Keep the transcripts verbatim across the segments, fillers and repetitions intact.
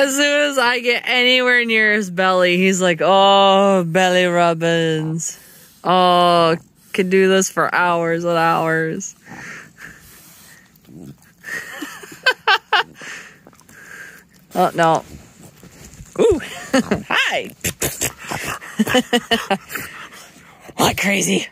As soon as I get anywhere near his belly, he's like, oh, belly rubbins. Oh, could do this for hours and hours. Oh, no. Ooh, hi. What crazy?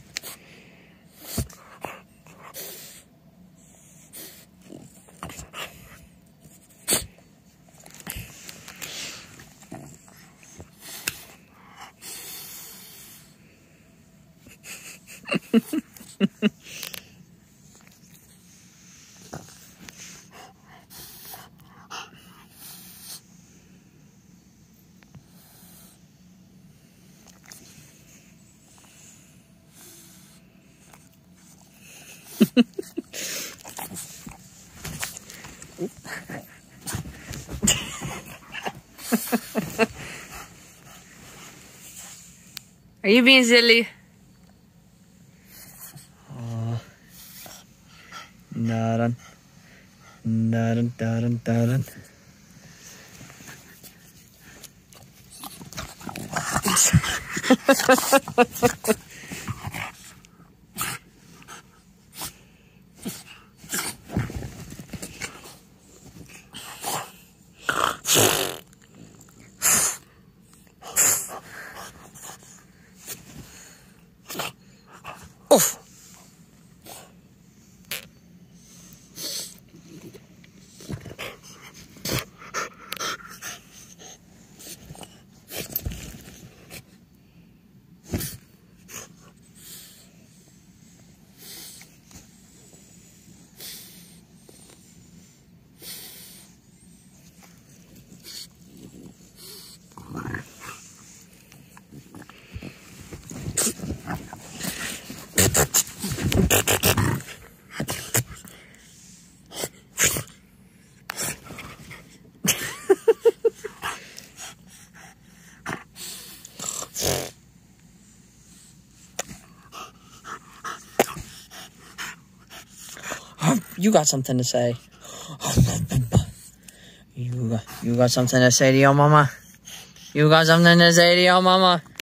Are you being silly? Oh. Dun dun dun dun. Oof. You got something to say. You got, you got something to say to your mama? You got something to say to your mama?